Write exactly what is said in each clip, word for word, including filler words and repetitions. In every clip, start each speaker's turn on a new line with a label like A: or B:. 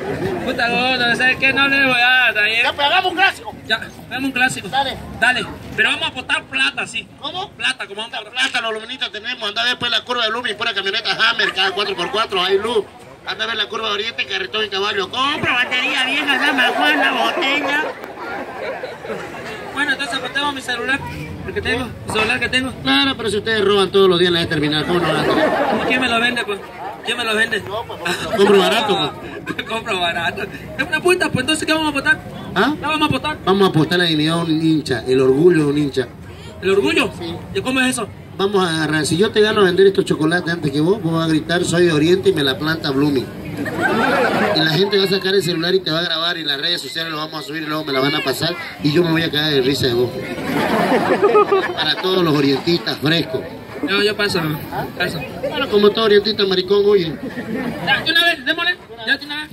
A: Puta gordo, ¿sabes qué? No le voy a dar.
B: Ya, pues hagamos un clásico.
A: Ya, hagamos un clásico.
B: Dale.
A: Dale. Pero vamos a apostar plata, sí.
B: ¿Cómo?
A: Plata, como vamos a
B: Plata, los luminitos tenemos. Anda a ver pues la curva de Blooming, pura camioneta Hammer, cada cuatro por cuatro, hay luz. Anda a ver la curva de Oriente, carretón y caballo. Compra batería vieja, dame agua en la botella.
A: Bueno, entonces apostemos mi celular. El que tengo, el celular que tengo.
B: Claro, pero si ustedes roban todos los días en la terminal, ¿cómo no van a tener?
A: ¿Quién me lo vende, pues? ¿Quién me lo vende?
B: No, pues, compro barato,
A: pues. Compro barato. Es una apuesta, pues entonces, ¿qué vamos a apostar?
B: ¿Ah?
A: ¿Qué vamos a apostar?
B: Vamos a apostar la dignidad de un hincha, el orgullo de un hincha.
A: ¿El orgullo?
B: Sí.
A: ¿Y cómo es eso?
B: Vamos a agarrar, si yo te gano a vender estos chocolates antes que vos, vos vas a gritar, soy de Oriente y me la planta Blooming. Y la gente va a sacar el celular y te va a grabar y las redes sociales lo vamos a subir y luego me la van a pasar y yo me voy a caer de risa de vos. Para todos los orientistas frescos.
A: No, yo paso, paso.
B: Bueno, como todo orientista maricón, oye.
A: Ya, de una vez, démosle. Ya, de una vez.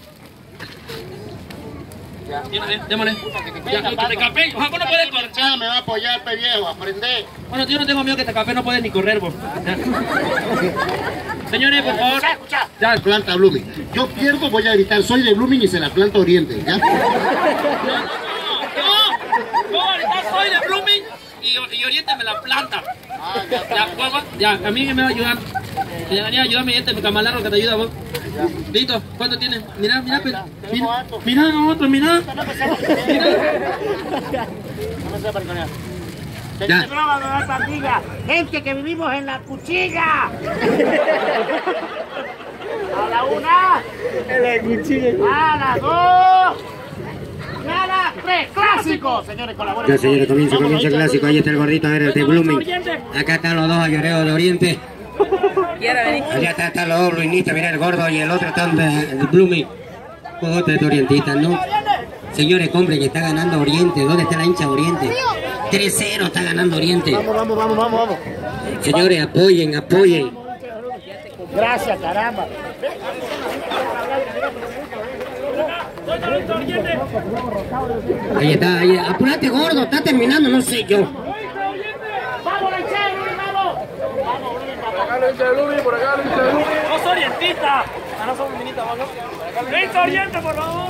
A: De una vez, démosle. Ya, que te capé. Ojalá vos no puedes correr.
B: Ya me va a apoyar, pe viejo, aprende.
A: Bueno, yo no tengo miedo que te capé, no puedes ni correr, vos. Ya. Señores, por favor.
B: Escucha, escucha.
A: Ya.
B: Planta Blooming. Yo pierdo, voy a gritar, soy de Blooming y se la planta Oriente, ¿ya?
A: No, no, no, ahorita soy de Blooming y, y Oriente me la planta.
B: Ah, ya,
A: Ya, guagua, ya, a mí que me va a ayudar. Me venía a ayudarme este camalarro que te ayuda vos. Listo, ¿cuánto tienes? Mira, mira, mira, mira, mira, nosotros, mira.
B: No me sé mariconear.
A: Ya.
B: Este programa me va a pandilla. Gente que vivimos en la cuchilla. A la una.
C: En la cuchilla.
B: A las dos. Y a las tres. Clásico. Señores, colaboren.
D: Ya, señores, comienza, comienza el clásico. Ahí está el gordito, a ver, el de Blooming. Acá están los dos ayoreos de Oriente. Allá está, están los dos bluinistas, mira el gordo y el otro están de, de Blooming. Otro de orientistas, ¿no? Señores, compren que está ganando Oriente. ¿Dónde está la hincha de Oriente? tres cero está ganando Oriente.
B: Vamos, vamos, vamos, vamos, vamos.
D: Señores, apoyen, apoyen.
B: Gracias, caramba.
D: Ahí está, ahí. Apúrate, gordo, está terminando, no sé yo.
B: Vamos, Lechero, vamos.
C: Por acá lo hincha de Blooming, por acá lo hincha de Blooming.
A: No soy orientista. Ah, no soy feminista, vos, ¿no? Hincha Oriente, por favor.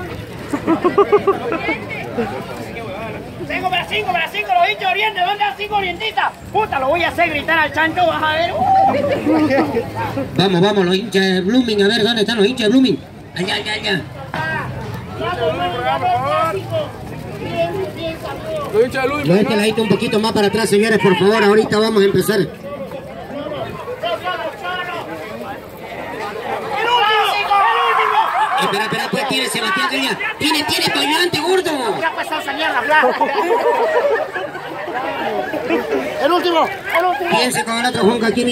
B: Cinco para cinco, para cinco, los hinchas de Oriente, ¿dónde están cinco orientistas? Puta, lo voy a hacer gritar al chancho, vas a ver.
D: Vamos, vamos, los hinchas de Blooming, a ver, ¿dónde están los hinchas de Blooming? Allá, allá, allá.
C: Los hinchas de Blooming.
D: Lo este ladito un poquito más para atrás, señores, por favor, ahorita vamos a empezar. Espera, espera, pues tiene Sebastián Caña. Tiene, tiene para adelante, gordo.
B: Ya pasó a salir a hablar. El último, el último.
D: Piense con el otro Juan Caquini.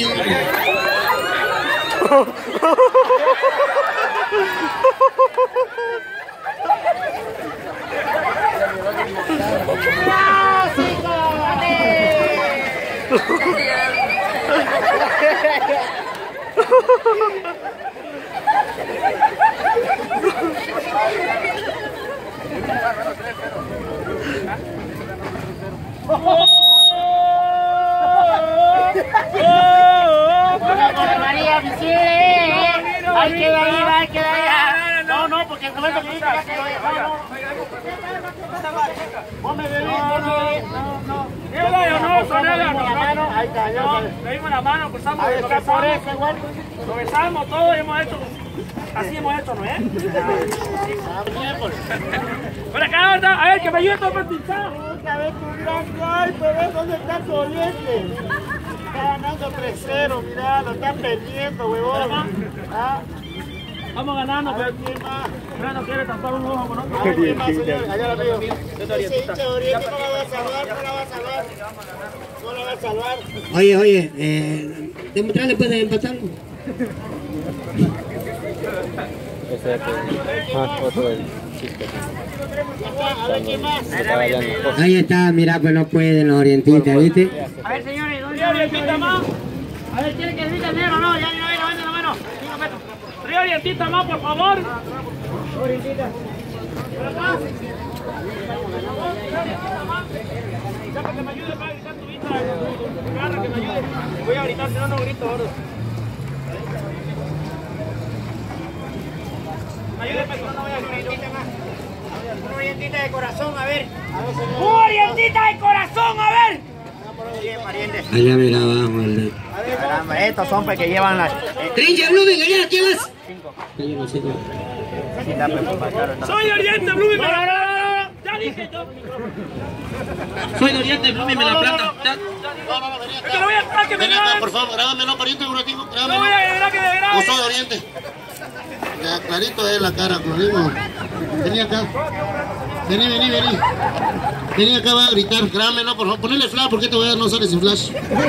B: María, ahí queda ahí, ahí queda ahí. No, no, porque el Roberto Quirito ya quedó dejado. Vos me bebés, vos me bebés. No, no.
A: No, son ellos,
B: ahí está, ya.
A: le dimos la mano, cruzamos,
B: Ahí
A: lo
B: está, por
A: besamos,
B: eso igual.
A: lo besamos, todos hemos hecho, así hemos hecho, ¿no es? Por acá, anda, a ver, que me ayude todo para pinchar.
B: A ver tu gran gol, pero ¿dónde está tu Oriente? Está ganando tres cero, mirá, lo están perdiendo, huevón. ¿Ah?
A: Vamos ganando, pero
B: ¿Quién más?
A: pero no quiere tapar un ojo con otro.
B: ¿Quién más, señor? Allá la veo. Ese hincha de Oriente no la va a salvar, no la va a salvar. No la va a salvar.
D: Oye, oye, eh, demostrarle pues de empatarlo.
B: A ver quién más.
D: Ahí está, mira, pues no pueden los orientistas, ¿viste?
B: A ver, señores, ¿dónde está Orientista más? A ver, ¿tiene que decir negro o no? Ya no hay, no vende la mano. Cinco metros.
A: Río Orientista más, por favor.
B: Orientista. ¿Por acá?
A: Ya, para que me ayude para gritar tu vista, tu garra, que me ayude. Voy a gritar, si no, no grito, gordo.
E: Un orientita de corazón, a ver. Un orientita de corazón, a ver.
D: Allá mira abajo el...
E: Caramba, estos son pues que llevan las...
D: Trinche, Blooming, allá, ¿qué vas?
A: Soy de Oriente, Blooming, me la... Ya dije yo. Soy de Oriente, Blooming, me la planta. Ya. Es que lo voy a dejar que me
B: Ven acá,
A: graben.
B: por favor, grábamelo, pariente, un ratito,
A: No
B: grábamelo.
A: voy a dejar que me graben.
B: Vos sos de Oriente. Ya, clarito es la cara, conmigo. Vení acá. Vení, vení, vení. Vení acá, va a gritar. Grábamelo, por favor. Ponele flash, porque te voy a dar, no sale sin flash.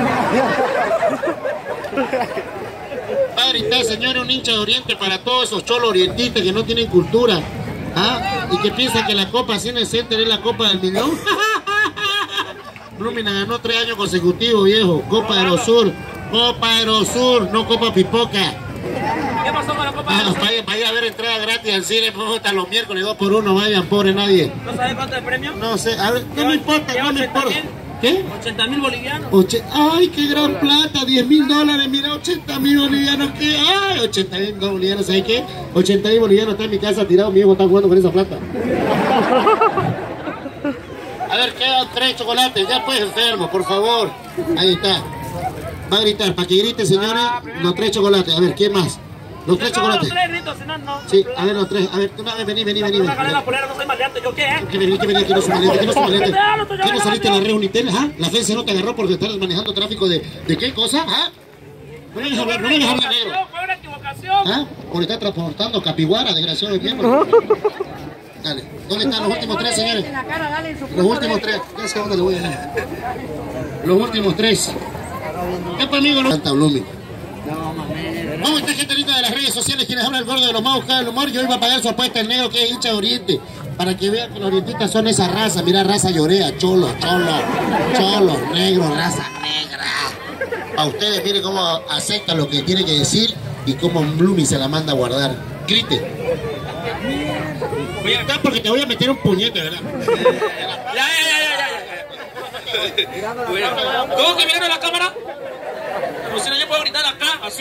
B: Va a gritar, señor, un hincha de Oriente para todos esos cholos orientistas que no tienen cultura. ¿Ah? Y que piensan que la Copa Cine Center es la Copa del Millón. Blooming ganó tres años consecutivos, viejo. Copa Aerosur. Copa Aerosur, no Copa Pipoca.
A: ¿Qué pasó con la Copa
B: Ah,
A: de los...
B: vaya, vaya a ver entrada gratis al cine, pues, hasta los miércoles, dos por uno, vayan, pobre nadie.
A: ¿No sabes cuánto es el premio?
B: No sé, a ver, no me importa, no me importa. ¿Qué?
A: ochenta mil bolivianos.
B: Oche... Ay, qué gran plata, diez mil dólares, mira, ochenta mil bolivianos, ¿qué? Ay, ochenta mil bolivianos, ¿sabes qué? ochenta mil bolivianos está en mi casa tirado, mi hijo está jugando con esa plata. A ver, quedan tres chocolates, ya pues, enfermo, por favor. Ahí está. Va a gritar, para que grite, señores, los tres chocolates. A ver, ¿quién más? Los tres chocolates.
A: Los tres gritos, si no, no.
B: Sí, a ver, los tres. A ver, una vez, vení, vení, vení.
A: Una
B: vení.
A: galera polera, no soy maleante. ¿Yo qué, eh?
B: Que vení, que vení, que no soy maleante, que no soy maleante. ¿Qué no saliste en la red Unitel? ¿Ah? ¿La agencia no te agarró por estar manejando tráfico de, de qué cosa? ¿Ah? No me dejes hablar, no me dejes hablar negro.
A: Fue una equivocación.
B: ¿Ah? Por estar transportando capiguara, desgraciado de miembro. Dale, ¿dónde están los últimos tres, señores? Los últimos tres. Ya sé dónde le voy a dar. Los últimos tres. ¿Qué para amigo no? Santa Blooming. ¿Cómo está gente linda de las redes sociales? Quienes hablan el gordo de los más buscados del humor. Yo iba a pagar su apuesta el negro que es hincha de Oriente. Para que vean que los orientistas son esa raza. Mira, raza llorea, cholo, cholo, cholo, negro, raza negra. A ustedes miren cómo aceptan lo que tiene que decir y cómo Blooming se la manda a guardar. Grite. Voy a gritar porque te voy a meter un puñete, ¿verdad?
A: Ya, ya, ya, ya, ya. ¿Cómo que mirando la cámara? Como si no yo puedo gritar acá, así.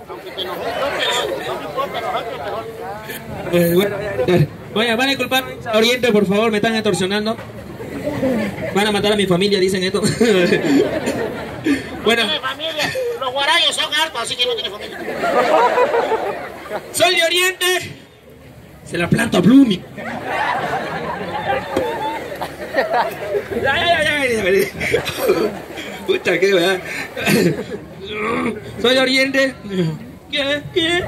A: Eh, bueno, Oye, van a disculpar a Oriente, por favor, me están extorsionando. Van a matar a mi familia, dicen esto. Bueno.
B: Los guarayos son hartos, así que no tiene familia.
A: Soy de Oriente. Se la planto a Blooming. Ya, ya, ya, ya, ya. Puta, qué verdad. Soy de Oriente. ¿Qué? ¿Qué?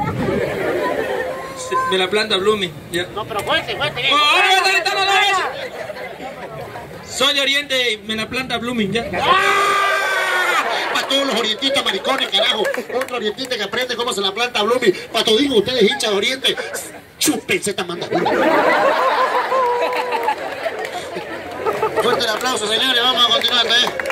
A: Me la planta Blooming. Ya.
B: No, pero fuerte, fuerte.
A: Oh, ahora me está gritando otra vez. Soy de Oriente y me la planta Blooming. Ya.
B: Para todos los orientistas maricones, carajo. Otro orientista que aprende cómo se la planta Blooming. Para todos ustedes hinchas de Oriente. Chúpense esta mandadura. Fuerte el aplauso, señores. Vamos a continuar, ¿eh?